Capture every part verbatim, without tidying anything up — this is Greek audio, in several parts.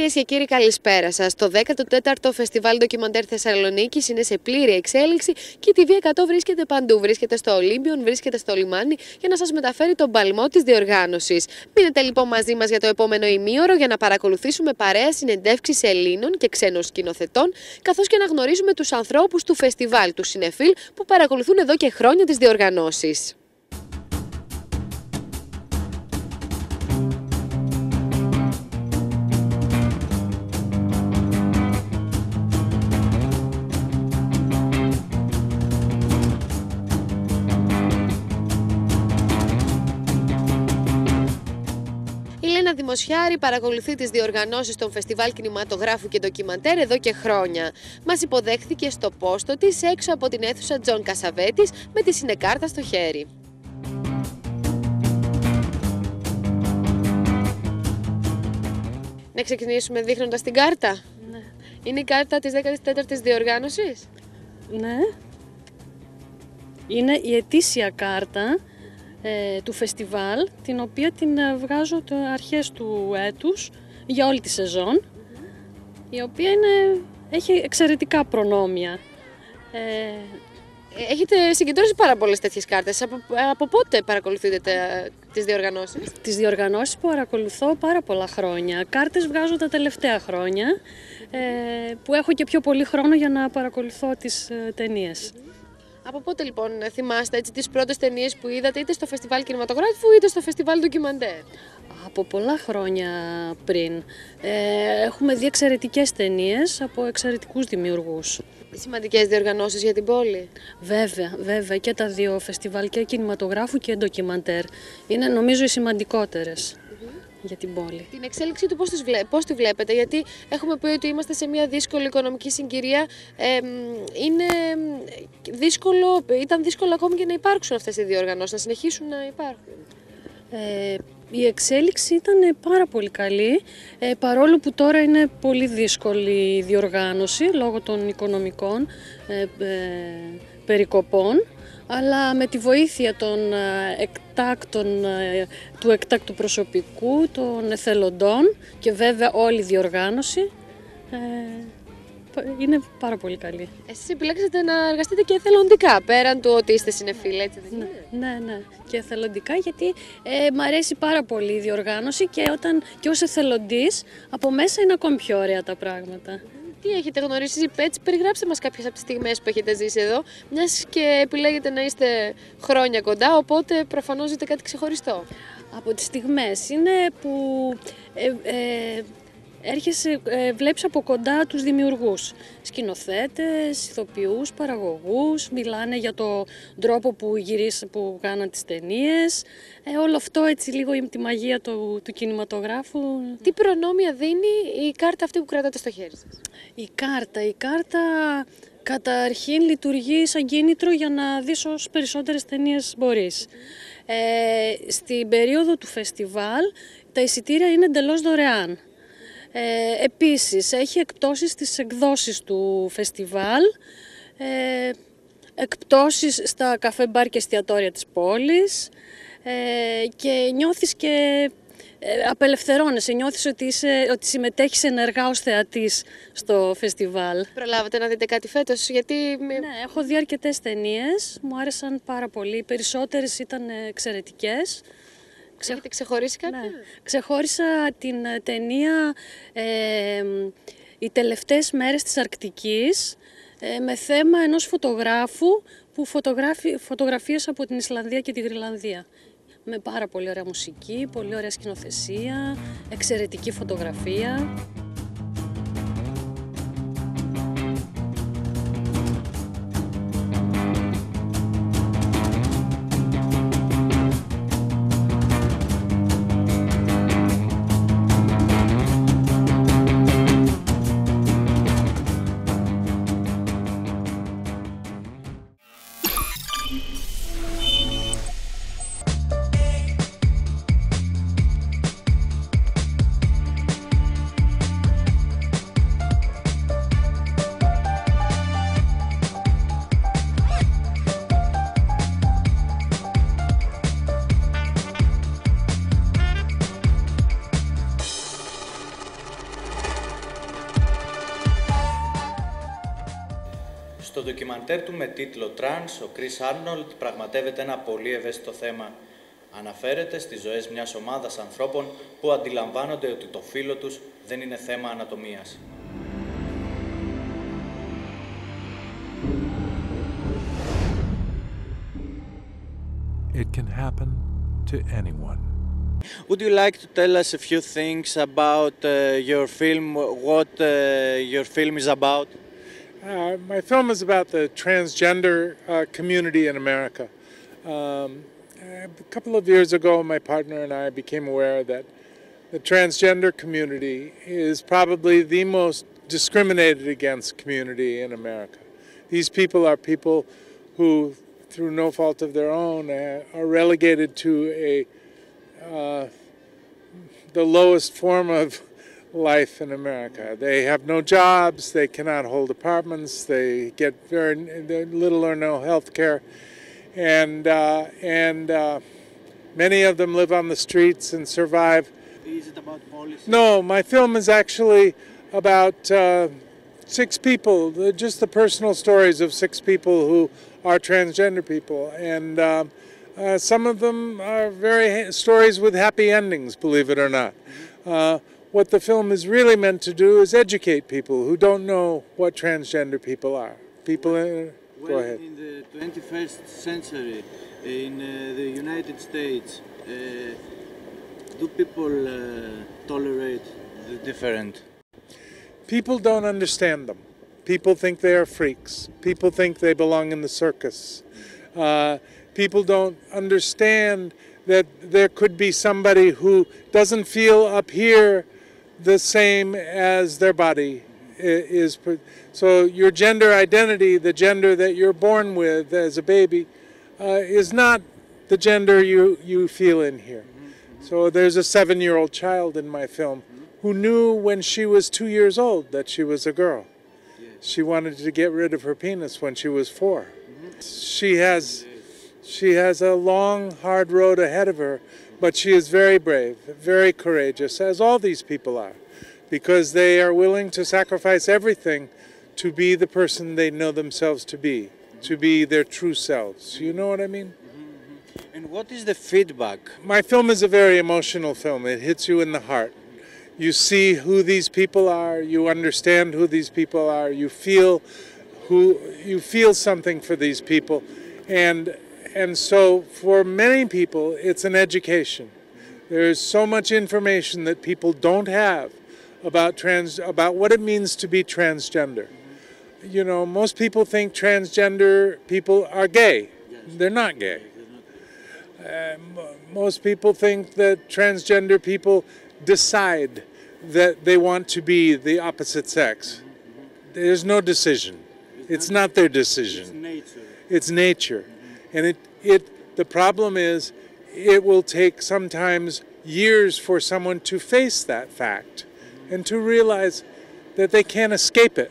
Κυρίες και κύριοι, καλησπέρα σας. Το δέκατο τέταρτο Φεστιβάλ Ντοκιμαντέρ Θεσσαλονίκης είναι σε πλήρη εξέλιξη και η τι βι εκατό βρίσκεται παντού. Βρίσκεται στο Ολύμπιον, βρίσκεται στο λιμάνι για να σας μεταφέρει τον παλμό της διοργάνωσης. Μείνετε λοιπόν μαζί μας για το επόμενο ημίωρο για να παρακολουθήσουμε παρέα συνεντεύξεις Ελλήνων και ξένων σκηνοθετών, καθώς και να γνωρίζουμε τους ανθρώπους του φεστιβάλ, του Σινεφίλ, που παρακολουθούν εδώ και χρόνια τις διοργανώσεις. Η Λένα Δημοσιάρη παρακολουθεί τις διοργανώσεις των Φεστιβάλ Κινηματογράφου και Ντοκιμαντέρ εδώ και χρόνια. Μας υποδέχθηκε στο πόστο της έξω από την αίθουσα Τζον Κασαβέτης με τη συνεκάρτα στο χέρι. Να ξεκινήσουμε δείχνοντας την κάρτα. Ναι. Είναι η κάρτα της δέκατης τέταρτης διοργάνωσης. Ναι. Είναι η ετήσια κάρτα ε, του φεστιβάλ, την οποία την ε, βγάζω το αρχές του έτους για όλη τη σεζόν, mm-hmm. η οποία είναι, έχει εξαιρετικά προνόμια. Ε, Έχετε συγκεντρώσει πάρα πολλές τέτοιες κάρτες. Από, από πότε παρακολουθείτε τα, τις διοργανώσεις? Τις διοργανώσεις που παρακολουθώ πάρα πολλά χρόνια. Κάρτες βγάζω τα τελευταία χρόνια, ε, που έχω και πιο πολύ χρόνο για να παρακολουθώ τις ε, ταινίες. Από πότε λοιπόν θυμάστε έτσι, τις πρώτες ταινίες που είδατε είτε στο Φεστιβάλ Κινηματογράφου είτε στο Φεστιβάλ Ντοκιμαντέρ? Από πολλά χρόνια πριν. Ε, έχουμε δει εξαιρετικές ταινίες από εξαιρετικούς δημιουργούς. Σημαντικές διοργανώσεις για την πόλη. Βέβαια, βέβαια και τα δύο φεστιβάλ, και κινηματογράφου και ντοκιμαντέρ. Είναι νομίζω οι σημαντικότερες mm-hmm. για την πόλη. Την εξέλιξη του πώς, βλέ... πώς τη βλέπετε? Γιατί έχουμε πει ότι είμαστε σε μια δύσκολη οικονομική συγκυρία. Ε, είναι δύσκολο, ήταν δύσκολο ακόμη και να υπάρξουν αυτές οι διοργανώσεις, να συνεχίσουν να υπάρχουν. Ε, η εξέλιξη ήταν πάρα πολύ καλή, ε, παρόλο που τώρα είναι πολύ δύσκολη η διοργάνωση λόγω των οικονομικών ε, ε, περικοπών, αλλά με τη βοήθεια των ε, εκτάκτων, ε, του εκτάκτου προσωπικού, των εθελοντών και βέβαια όλη η διοργάνωση ε, είναι πάρα πολύ καλή. Εσείς επιλέξατε να εργαστείτε και εθελοντικά, πέραν του ότι είστε συνεφίλ, έτσι δεν είναι? Ναι, ναι, ναι, και εθελοντικά, γιατί ε, μ' αρέσει πάρα πολύ η διοργάνωση και, όταν, και ως εθελοντής από μέσα είναι ακόμη πιο ωραία τα πράγματα. Τι έχετε γνωρίσει, έτσι περιγράψτε μας κάποιες από τις στιγμές που έχετε ζήσει εδώ, μιας και επιλέγετε να είστε χρόνια κοντά, οπότε προφανώς ζείτε κάτι ξεχωριστό. Από τις στιγμές είναι που ε, ε, έρχεσαι, ε, βλέπεις από κοντά τους δημιουργούς, σκηνοθέτες, ηθοποιούς, παραγωγούς, μιλάνε για τον τρόπο που γυρίσαν, που κάναν τις ταινίες, ε, όλο αυτό έτσι λίγο τη μαγεία του, του κινηματογράφου. Τι προνόμια δίνει η κάρτα αυτή που κρατάτε στο χέρι σας? Η κάρτα, η κάρτα καταρχήν λειτουργεί σαν κίνητρο για να δεις όσες περισσότερες ταινίες μπορείς. Ε, στην περίοδο του φεστιβάλ τα εισιτήρια είναι εντελώς δωρεάν. Ε, επίσης, έχει εκπτώσεις στις εκδόσεις του φεστιβάλ, ε, εκπτώσεις στα καφέ, μπαρ και εστιατόρια της πόλης ε, και νιώθεις και ε, απελευθερώνεσαι, νιώθεις ότι, είσαι, ότι συμμετέχεις ενεργά ως θεατής στο φεστιβάλ. Προλάβατε να δείτε κάτι φέτος? Γιατί... Ναι, έχω δει αρκετές ταινίες, μου άρεσαν πάρα πολύ, οι περισσότερες ήταν εξαιρετικές. Έχετε ξεχωρίσει κάτι? Ναι. Ξεχώρισα την ταινία ε, «Οι τελευταίες μέρες της Αρκτικής» ε, με θέμα ενός φωτογράφου που φωτογράφει, φωτογραφίες από την Ισλανδία και τη Γροιλανδία. Με πάρα πολύ ωραία μουσική, πολύ ωραία σκηνοθεσία, εξαιρετική φωτογραφία. ντοκιμαντέρ του με τίτλο Trans, ο Chris Arnold πραγματεύεται ένα πολύ ευαίσθητο θέμα. Αναφέρεται στις ζωές μιας ομάδας ανθρώπων που αντιλαμβάνονται ότι το φύλο τους δεν είναι θέμα ανατομίας. It can happen to anyone. Would you like to tell us a few things about uh, your film, what uh, your film is about? Uh, my film is about the transgender uh, community in America. Um, a couple of years ago, my partner and I became aware that the transgender community is probably the most discriminated against community in America. These people are people who, through no fault of their own, uh, are relegated to a uh, the lowest form of life in America. They have no jobs, they cannot hold apartments, they get very little or no health care, and, uh, and uh, many of them live on the streets and survive. Is it about policy? No, my film is actually about uh, six people, just the personal stories of six people who are transgender people, and uh, uh, some of them are very stories with happy endings, believe it or not. Mm-hmm. uh, what the film is really meant to do is educate people who don't know what transgender people are. People, uh, well, go ahead. In the twenty-first century, in uh, the United States, uh, do people uh, tolerate the different? People don't understand them. People think they are freaks. People think they belong in the circus. Uh, people don't understand that there could be somebody who doesn't feel up here the same as their body is. So your gender identity, the gender that you're born with as a baby, uh, is not the gender you, you feel in here. So there's a seven-year-old child in my film who knew when she was two years old that she was a girl. She wanted to get rid of her penis when she was four. She has, she has a long, hard road ahead of her, but she is very brave, very courageous, as all these people are, because they are willing to sacrifice everything to be the person they know themselves to be, to be their true selves. You know what I mean? And what is the feedback? My film is a very emotional film. It hits you in the heart. You see who these people are, you understand who these people are, you feel who you feel something for these people. And and so for many people it's an education. There's so much information that people don't have about trans about what it means to be transgender. You know, most people think transgender people are gay. They're not gay. Uh, most people think that transgender people decide that they want to be the opposite sex. There's no decision. It's not their decision. It's nature. It's nature. And it, it, the problem is it will take sometimes years for someone to face that fact and to realize that they can't escape it.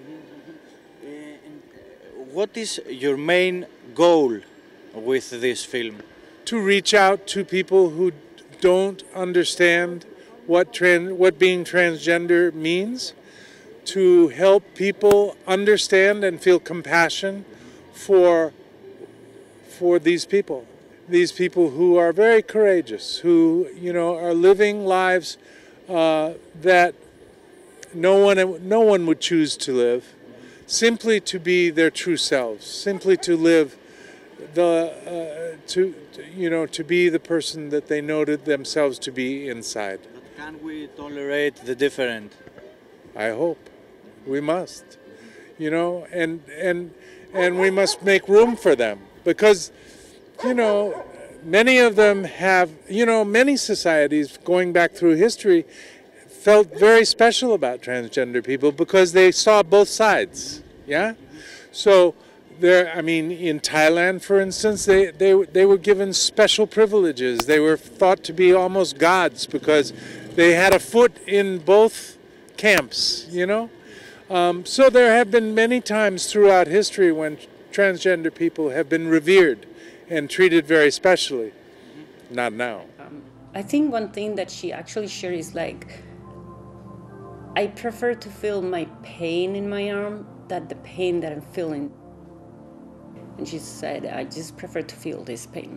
What is your main goal with this film? To reach out to people who don't understand what trans, what being transgender means, to help people understand and feel compassion for, for these people. These people who are very courageous, who, you know, are living lives uh, that no one, no one would choose to live, simply to be their true selves, simply to live the, uh, to, you know, to be the person that they know themselves to be inside. Can we tolerate the different? I hope. We must. You know, and and and we must make room for them because, you know, many of them have, you know, many societies going back through history felt very special about transgender people because they saw both sides. Yeah? So there, I mean, in Thailand, for instance, they, they, they were given special privileges. They were thought to be almost gods because they had a foot in both camps, you know? Um, so there have been many times throughout history when transgender people have been revered and treated very specially. Not now. Um, I think one thing that she actually shared is like, I prefer to feel my pain in my arm than the pain that I'm feeling And she said, I just prefer to feel this pain.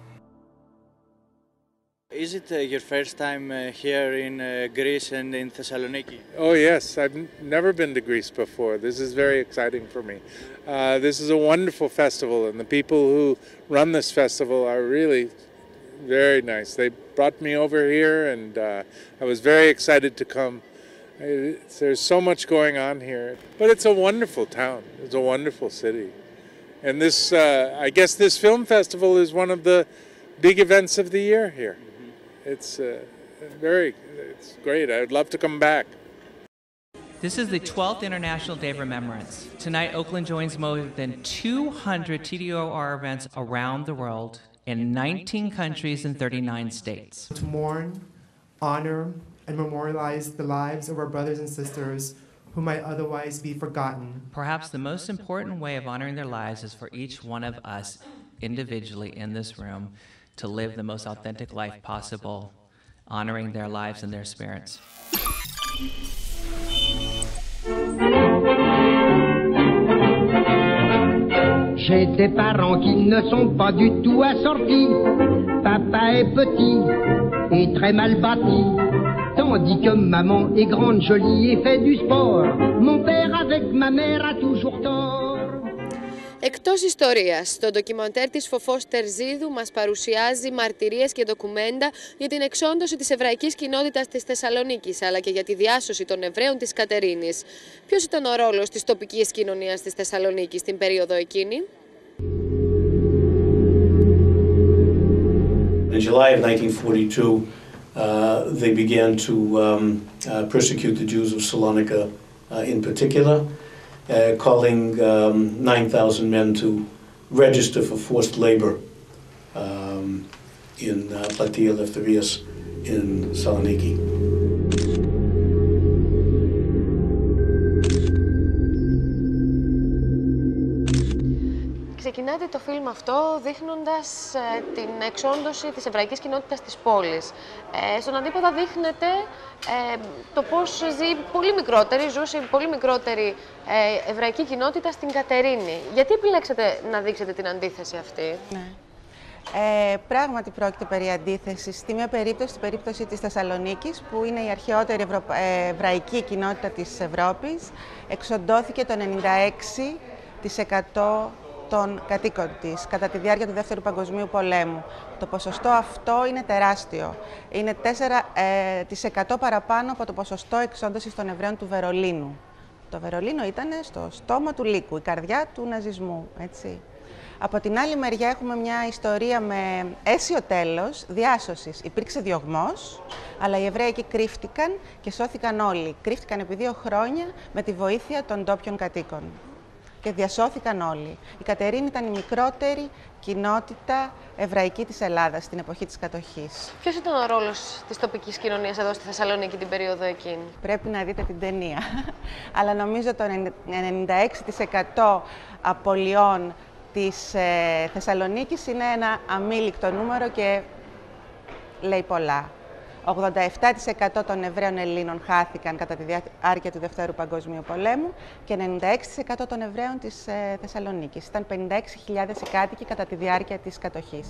Is it uh, your first time uh, here in uh, Greece and in Thessaloniki? Oh yes, I've n- never been to Greece before. This is very exciting for me. Uh, this is a wonderful festival, and the people who run this festival are really very nice. They brought me over here, and uh, I was very excited to come. It's, there's so much going on here, but it's a wonderful town. It's a wonderful city, and this, uh, I guess, this film festival is one of the big events of the year here. It's uh, very, it's great. I'd love to come back. This is the twelfth International Day of Remembrance. Tonight, Oakland joins more than two hundred T D O R events around the world in nineteen countries and thirty-nine states. To mourn, honor, and memorialize the lives of our brothers and sisters who might otherwise be forgotten. Perhaps the most important way of honoring their lives is for each one of us individually in this room to live the most authentic life possible, honoring their lives and their spirits. J'ai des parents qui ne sont pas du tout assortis. Papa est petit et très mal bâti, tandis que maman est grande, jolie et fait du sport. Mon père avec ma mère a toujours tort. Εκτός ιστορίας, το ντοκιμαντέρ της Φοφός Τερζίδου μας παρουσιάζει μαρτυρίες και ντοκουμέντα για την εξόντωση της εβραϊκής κοινότητας της Θεσσαλονίκης, αλλά και για τη διάσωση των Εβραίων της Κατερίνης. Ποιος ήταν ο ρόλος της τοπικής κοινωνίας της Θεσσαλονίκης στην περίοδο εκείνη? In July of nineteen forty-two, uh, they began to um, uh, persecute the Jews of Salonika uh, in particular. Uh, calling um, nine thousand men to register for forced labor um, in uh, Platia Lefterias in Saloniki. Ξεκινάτε το φιλμ αυτό δείχνοντας ε, την εξόντωση της εβραϊκής κοινότητας της πόλης. Ε, στον αντίποδα δείχνετε ε, το πώς ζει πολύ μικρότερη, ζούσε πολύ μικρότερη ε, εβραϊκή κοινότητα στην Κατερίνη. Γιατί επιλέξατε να δείξετε την αντίθεση αυτή? Ναι. Ε, πράγματι πρόκειται περί αντίθεσης. Στη μία περίπτωση, στην περίπτωση της Θεσσαλονίκης, που είναι η αρχαιότερη ευρω... ε, εβραϊκή κοινότητα της Ευρώπης, εξοντώθηκε το ενενήντα έξι τοις εκατό των κατοίκων της κατά τη διάρκεια του Δεύτερου Παγκοσμίου Πολέμου. Το ποσοστό αυτό είναι τεράστιο. Είναι τέσσερα τοις εκατό παραπάνω από το ποσοστό εξόντωσης των Εβραίων του Βερολίνου. Το Βερολίνο ήταν στο στόμα του λύκου, η καρδιά του ναζισμού, έτσι. Από την άλλη μεριά έχουμε μια ιστορία με αίσιο τέλος διάσωσης. Υπήρξε διωγμός, αλλά οι Εβραίοι εκεί κρύφτηκαν και σώθηκαν όλοι. Κρύφτηκαν επί δύο χρόνια με τη βοήθεια των ντόπιων κατοίκων. Και διασώθηκαν όλοι. Η Κατερίνη ήταν η μικρότερη κοινότητα εβραϊκή της Ελλάδας στην εποχή της κατοχής. Ποιος ήταν ο ρόλος της τοπικής κοινωνίας εδώ στη Θεσσαλονίκη την περίοδο εκείνη? Πρέπει να δείτε την ταινία. Αλλά νομίζω το ενενήντα έξι τοις εκατό απολειών της ε, Θεσσαλονίκης είναι ένα αμήλικτο νούμερο και λέει πολλά. ογδόντα επτά τοις εκατό των Εβραίων Ελλήνων χάθηκαν κατά τη διάρκεια του Δευτέρου Παγκοσμίου Πολέμου και ενενήντα έξι τοις εκατό των Εβραίων της ε, Θεσσαλονίκης. Ήταν πενήντα έξι χιλιάδες οι κάτοικοι κατά τη διάρκεια της κατοχής.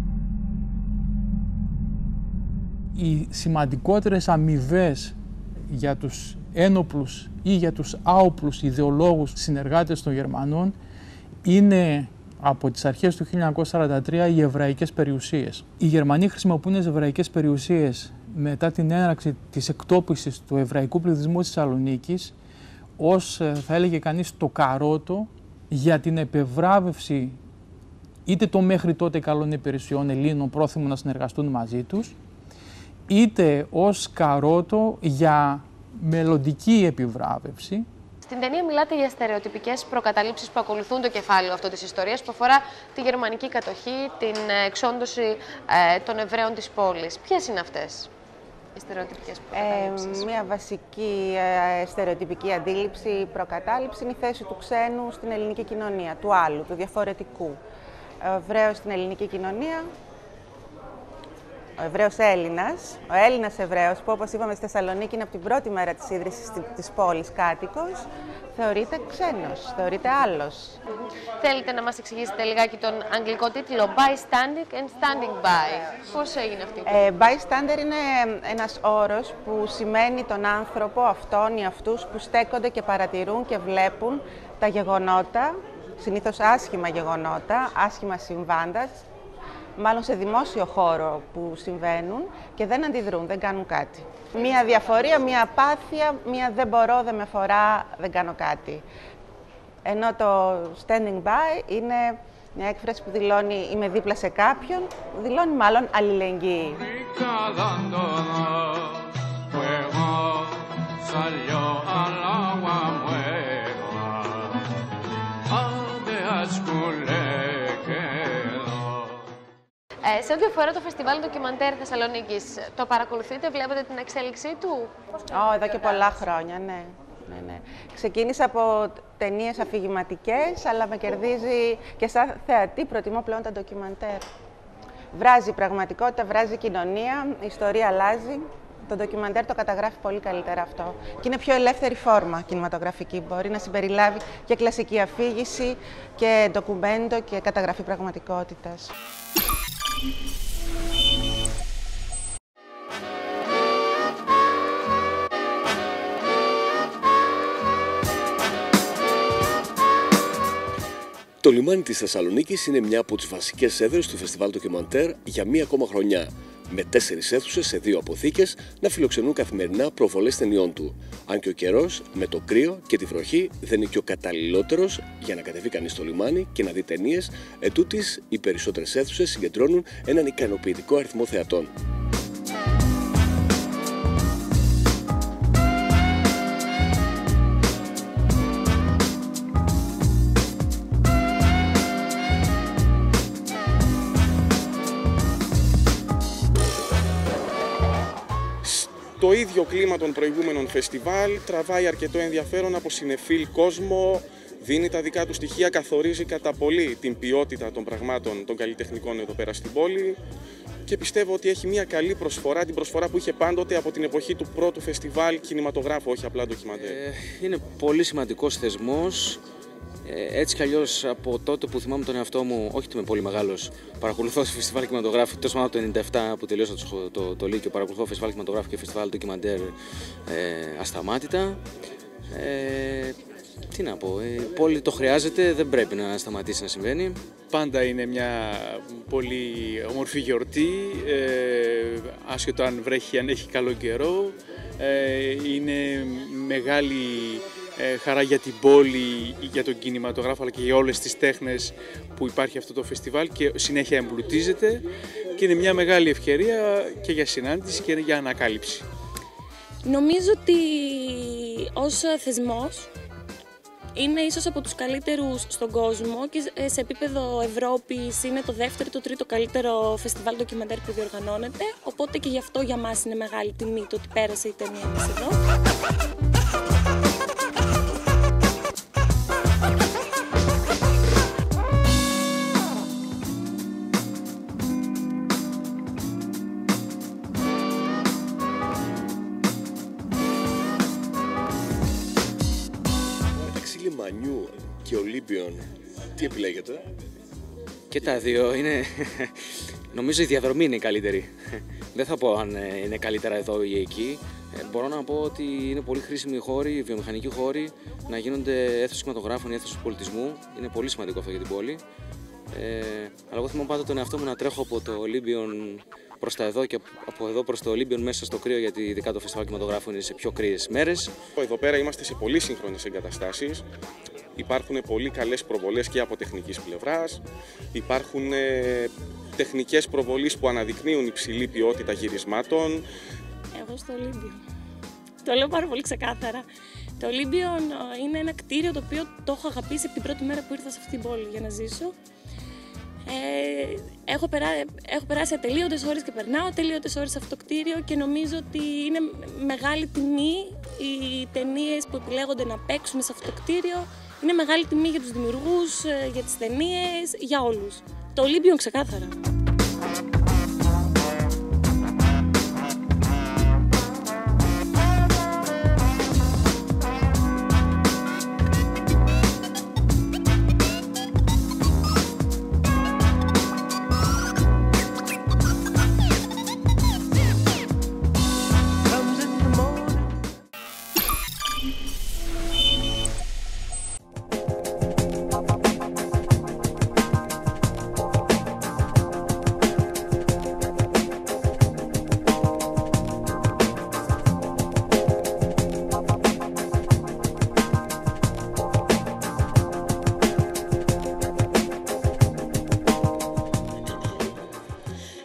Οι σημαντικότερες αμοιβές για τους ένοπλους ή για τους άοπλους ιδεολόγους συνεργάτες των Γερμανών είναι από τις αρχές του χίλια εννιακόσια σαράντα τρία οι εβραϊκές περιουσίες. Οι Γερμανοί χρησιμοποιούν τις εβραϊκές περιουσίες μετά την έναρξη της εκτόπισης του εβραϊκού πληθυσμού της Θεσσαλονίκης ως, θα έλεγε κανείς, το καρότο για την επευράβευση είτε των μέχρι τότε καλών υπηρεσιών Ελλήνων πρόθυμων να συνεργαστούν μαζί τους, είτε ως καρότο για μελλοντική επιβράβευση. Στην ταινία μιλάτε για στερεοτυπικές προκαταλήψεις που ακολουθούν το κεφάλαιο αυτό της ιστορίας που αφορά τη γερμανική κατοχή, την εξόντωση ε, των Εβραίων της πόλης. Ποιες είναι αυτές οι στερεοτυπικές προκαταλήψεις? Ε, μια βασική ε, στερεοτυπική αντίληψη, προκατάληψη είναι η θέση του ξένου στην ελληνική κοινωνία, του άλλου, του διαφορετικού. Ο Εβραίος στην ελληνική κοινωνία ο Εβραίος Έλληνας, ο Έλληνας Εβραίος, που όπως είπαμε στη Θεσσαλονίκη είναι από την πρώτη μέρα της ίδρυσης της πόλης κάτοικος, θεωρείται ξένος, θεωρείται άλλος. Θέλετε να μας εξηγήσετε λιγάκι τον αγγλικό τίτλο Bystanding and Standing By. Πώς έγινε αυτή? Ε, bystander είναι ένας όρος που σημαίνει τον άνθρωπο, αυτόν ή αυτούς που στέκονται και παρατηρούν και βλέπουν τα γεγονότα, συνήθως άσχημα γεγονότα, άσχημα συμβάντα, μάλλον σε δημόσιο χώρο που συμβαίνουν και δεν αντιδρούν, δεν κάνουν κάτι. Μία διαφορία, μία απάθεια, μία δεν μπορώ, δεν με φορά, δεν κάνω κάτι. Ενώ το standing by είναι μια έκφραση που δηλώνει είμαι δίπλα σε κάποιον, δηλώνει μάλλον αλληλεγγύη. Ε, σε ό,τι αφορά το φεστιβάλ ντοκιμαντέρ Θεσσαλονίκης, το παρακολουθείτε, βλέπετε την εξέλιξή του? Ω, oh, εδώ και πολλά χρόνια, ναι. ναι, ναι. Ξεκίνησα από ταινίες αφηγηματικές, αλλά με κερδίζει και σαν θεατή προτιμώ πλέον τα ντοκιμαντέρ. Βράζει πραγματικότητα, βράζει κοινωνία, η ιστορία αλλάζει. Το ντοκιμαντέρ το καταγράφει πολύ καλύτερα αυτό. Και είναι πιο ελεύθερη φόρμα κινηματογραφική. Μπορεί να συμπεριλάβει και κλασική αφήγηση και ντοκουμέντο και καταγραφή πραγματικότητας. Το λιμάνι της Θεσσαλονίκης είναι μια από τις βασικές έδρες του Φεστιβάλ Ντοκιμαντέρ για μία ακόμα χρονιά, με τέσσερις αίθουσες σε δύο αποθήκες να φιλοξενούν καθημερινά προβολές ταινιών του. Αν και ο καιρός, με το κρύο και τη βροχή, δεν είναι και ο καταλληλότερος για να κατεβεί κανείς στο λιμάνι και να δει ταινίες, ετούτοις οι περισσότερες αίθουσες συγκεντρώνουν έναν ικανοποιητικό αριθμό θεατών. Το ίδιο κλίμα των προηγούμενων φεστιβάλ τραβάει αρκετό ενδιαφέρον από συνεφίλ κόσμο, δίνει τα δικά του στοιχεία, καθορίζει κατά πολύ την ποιότητα των πραγμάτων των καλλιτεχνικών εδώ πέρα στην πόλη και πιστεύω ότι έχει μια καλή προσφορά, την προσφορά που είχε πάντοτε από την εποχή του πρώτου φεστιβάλ κινηματογράφου, όχι απλά ντοκιμαντέρ. Ε, είναι πολύ σημαντικός θεσμός. Έτσι κι αλλιώς από τότε που θυμάμαι τον εαυτό μου, όχι ότι είμαι πολύ μεγάλος, παρακολουθώ το φεστιβάλ κινηματογράφου, τόσο από το ενενήντα επτά που τελείωσα το, το, το Λύκειο, παρακολουθώ φεστιβάλ κινηματογράφου και φεστιβάλ ντοκιμαντέρ ε, ασταμάτητα. Ε, τι να πω, η πόλη το χρειάζεται, δεν πρέπει να σταματήσει να συμβαίνει. Πάντα είναι μια πολύ όμορφη γιορτή, ε, άσχετο αν βρέχει, αν έχει καλό καιρό. Ε, είναι μεγάλη ε, χαρά για την πόλη, για τον κινηματογράφο, αλλά και για όλες τις τέχνες που υπάρχει αυτό το φεστιβάλ και συνέχεια εμπλουτίζεται και είναι μια μεγάλη ευκαιρία και για συνάντηση και για ανακάλυψη. Νομίζω ότι ως θεσμός είναι ίσως από τους καλύτερους στον κόσμο και σε επίπεδο Ευρώπης είναι το δεύτερο ή το τρίτο καλύτερο φεστιβάλ ντοκιμαντέρ που διοργανώνεται, οπότε και γι' αυτό για μας είναι μεγάλη τιμή το ότι πέρασε η ταινία μας εδώ. Λιμανιού και Ολύμπιον, τι επιλέγετε? Και τα δύο είναι, νομίζω η διαδρομή είναι η καλύτερη. Δεν θα πω αν είναι καλύτερα εδώ ή εκεί. Μπορώ να πω ότι είναι πολύ χρήσιμοι οι χώροι, οι βιομηχανικοί χώροι, να γίνονται αίθουσες κινηματογράφων ή αίθουσες πολιτισμού. Είναι πολύ σημαντικό αυτό για την πόλη. Ε, αλλά εγώ θυμάμαι πάντα τον εαυτό μου να τρέχω από το Ολύμπιον προς τα εδώ και από εδώ προς το Ολύμπιον μέσα στο κρύο, γιατί ειδικά το φεστιβάλ κινηματογράφου είναι σε πιο κρύες μέρες. Εδώ πέρα είμαστε σε πολύ σύγχρονες εγκαταστάσεις. Υπάρχουν πολύ καλές προβολές και από τεχνικής πλευράς. Υπάρχουν ε, τεχνικές προβολής που αναδεικνύουν υψηλή ποιότητα γυρισμάτων. Εγώ στο Ολύμπιον. Το λέω πάρα πολύ ξεκάθαρα. Το Ολύμπιον είναι ένα κτίριο το οποίο το έχω αγαπήσει από την πρώτη μέρα που ήρθα σε αυτή την πόλη για να ζήσω. Ε, έχω, περά, έχω περάσει ατελείωτες ώρες και περνάω ατελείωτες ώρες σε αυτό το κτίριο και νομίζω ότι είναι μεγάλη τιμή οι ταινίες που επιλέγονται να παίξουν σε αυτό το κτίριο. Είναι μεγάλη τιμή για τους δημιουργούς, για τις ταινίες, για όλους. Το Ολύμπιον ξεκάθαρα.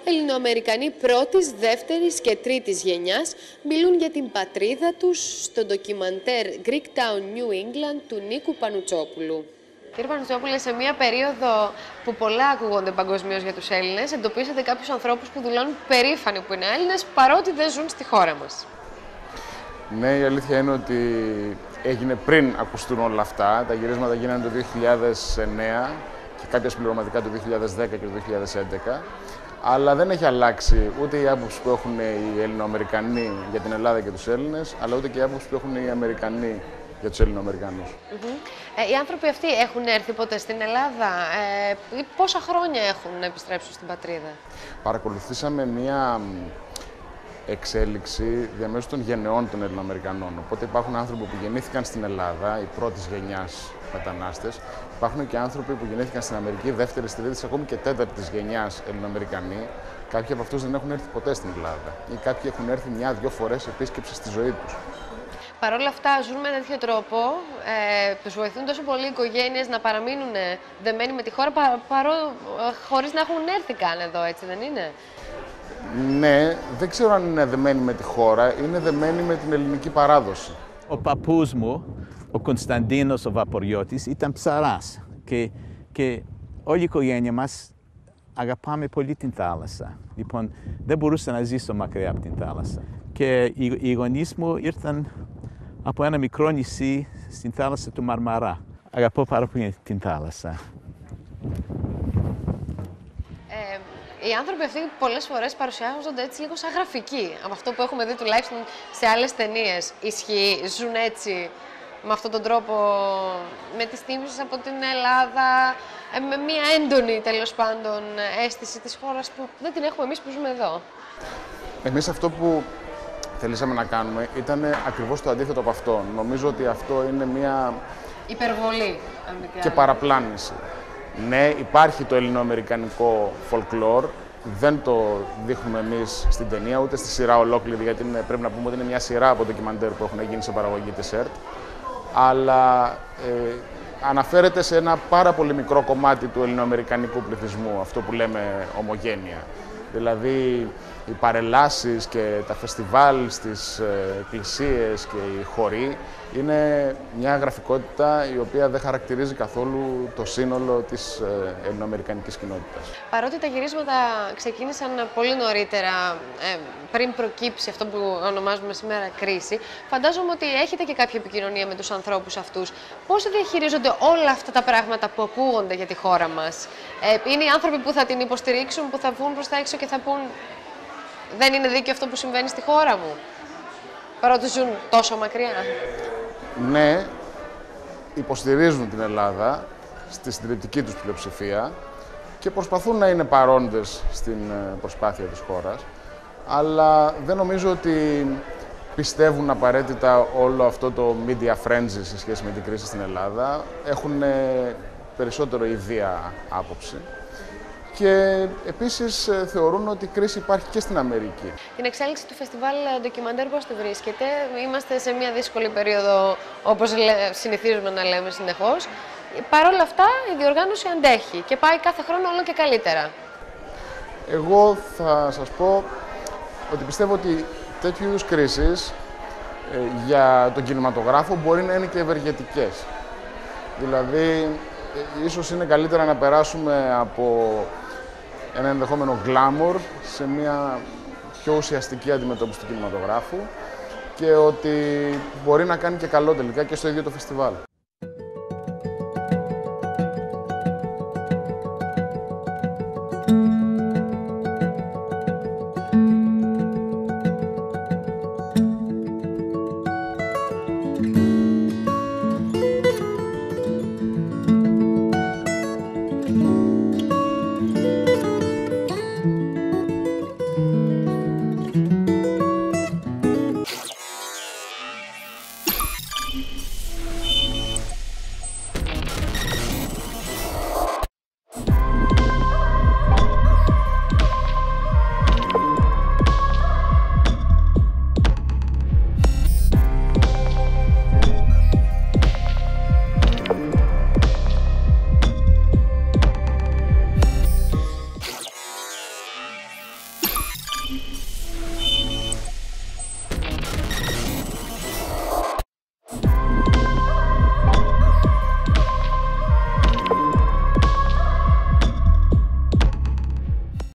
Ελληνοαμερικανοί πρώτης, δεύτερης και τρίτης γενιάς μιλούν για την πατρίδα τους στο ντοκιμαντέρ Greek Town New England του Νίκου Πανουτσόπουλου. Κύριε Πανουτσόπουλε, σε μια περίοδο που πολλά ακούγονται παγκοσμίως για τους Έλληνες, εντοπίσατε κάποιους ανθρώπους που δηλώνουν περήφανοι που είναι Έλληνες, παρότι δεν ζουν στη χώρα μας. Ναι, η αλήθεια είναι ότι έγινε πριν ακουστούν όλα αυτά. Τα γυρίσματα γίνανε το δύο χιλιάδες εννέα και κάποια συμπληρωματικά το δύο χιλιάδες δέκα και το δύο χιλιάδες έντεκα. Αλλά δεν έχει αλλάξει ούτε η άποψη που έχουν οι Ελληνοαμερικανοί για την Ελλάδα και τους Έλληνες, αλλά ούτε και η άποψη που έχουν οι Αμερικανοί για τους Ελληνοαμερικανούς. Mm-hmm. ε, οι άνθρωποι αυτοί έχουν έρθει ποτέ στην Ελλάδα, ε, πόσα χρόνια έχουν να επιστρέψουν στην πατρίδα? Παρακολουθήσαμε μία εξέλιξη διαμέσου των γενεών των Ελληνοαμερικανών. Οπότε υπάρχουν άνθρωποι που γεννήθηκαν στην Ελλάδα, οι πρώτης γενιάς μετανάστες. Υπάρχουν και άνθρωποι που γεννήθηκαν στην Αμερική, δεύτερης, τρίτης, ακόμη και τέταρτης γενιάς Ελληνοαμερικανοί. Κάποιοι από αυτούς δεν έχουν έρθει ποτέ στην Ελλάδα ή κάποιοι έχουν έρθει μια-δυο φορές επίσκεψη στη ζωή τους. Παρ' όλα αυτά, ζουν με τέτοιο τρόπο, ε, τους βοηθούν τόσο πολλοί οι οικογένειες να παραμείνουν δεμένοι με τη χώρα, πα, παρό, χωρίς να έχουν έρθει καν εδώ, έτσι δεν είναι? Ναι, δεν ξέρω αν είναι δεμένοι με τη χώρα, είναι δεμένοι με την ελληνική παράδοση. Ο παππούς μου, ο Κωνσταντίνος ο Βαποριώτης, ήταν ψαράς και, και όλη η οικογένεια μας αγαπάμε πολύ την θάλασσα. Λοιπόν, δεν μπορούσα να ζήσω μακριά από την θάλασσα. Και οι, οι γονείς μου ήρθαν από ένα μικρό νησί στην θάλασσα του Μαρμαρά. Αγαπώ πάρα πολύ την θάλασσα. Ε, οι άνθρωποι αυτοί πολλές φορές παρουσιάζονται έτσι λίγο σαν γραφικοί. Από αυτό που έχουμε δει τουλάχιστον σε άλλες ταινίες. Ισχύει, ζουν έτσι, με αυτόν τον τρόπο, με τις τίμησες από την Ελλάδα, ε, με μια έντονη τέλος πάντων αίσθηση της χώρας που δεν την έχουμε εμείς που ζούμε εδώ. Εμείς αυτό που θέλησαμε να κάνουμε ήταν ακριβώς το αντίθετο από αυτό. Νομίζω ότι αυτό είναι μια υπερβολή και παραπλάνηση. Ναι, υπάρχει το ελληνοαμερικανικό folklore, δεν το δείχνουμε εμείς στην ταινία, ούτε στη σειρά ολόκληρη, γιατί είναι, πρέπει να πούμε ότι είναι μια σειρά από ντοκιμαντέρ που έχουν γίνει σε παραγωγή της ΕΡΤ, αλλά ε, αναφέρεται σε ένα πάρα πολύ μικρό κομμάτι του ελληνοαμερικανικού πληθυσμού, αυτό που λέμε ομογένεια. Δηλαδή, οι παρελάσεις και τα φεστιβάλ στις εκκλησίες και οι χοροί είναι μια γραφικότητα η οποία δεν χαρακτηρίζει καθόλου το σύνολο της ελληνοαμερικανικής κοινότητας. Παρότι τα γυρίσματα ξεκίνησαν πολύ νωρίτερα, ε, πριν προκύψει αυτό που ονομάζουμε σήμερα κρίση, φαντάζομαι ότι έχετε και κάποια επικοινωνία με τους ανθρώπους αυτούς. Πώς διαχειρίζονται όλα αυτά τα πράγματα που ακούγονται για τη χώρα μας? Ε, είναι οι άνθρωποι που θα την υποστηρίξουν, που θα βγουν προς τα έξω και θα πούν δεν είναι δίκαιο αυτό που συμβαίνει στη χώρα μου, παρότι ζουν τόσο μακριά? Ναι, υποστηρίζουν την Ελλάδα στη συντριπτική τους πλειοψηφία και προσπαθούν να είναι παρόντες στην προσπάθεια της χώρας, αλλά δεν νομίζω ότι πιστεύουν απαραίτητα όλο αυτό το media frenzy σε σχέση με την κρίση στην Ελλάδα. Έχουν περισσότερο ιδία άποψη. Και επίσης θεωρούν ότι η κρίση υπάρχει και στην Αμερική. Την εξέλιξη του φεστιβάλ ντοκιμαντέρ πώς τη βρίσκεται? Είμαστε σε μια δύσκολη περίοδο, όπως συνηθίζουμε να λέμε συνεχώς. Παρ' όλα αυτά η διοργάνωση αντέχει και πάει κάθε χρόνο όλο και καλύτερα. Εγώ θα σας πω ότι πιστεύω ότι τέτοιου είδους κρίσεις ε, για τον κινηματογράφο μπορεί να είναι και ευεργετικές. Δηλαδή, ε, ίσως είναι καλύτερα να περάσουμε από ένα ενδεχόμενο glamour σε μια πιο ουσιαστική αντιμετώπιση του κινηματογράφου και ότι μπορεί να κάνει και καλό τελικά και στο ίδιο το φεστιβάλ. Thank you.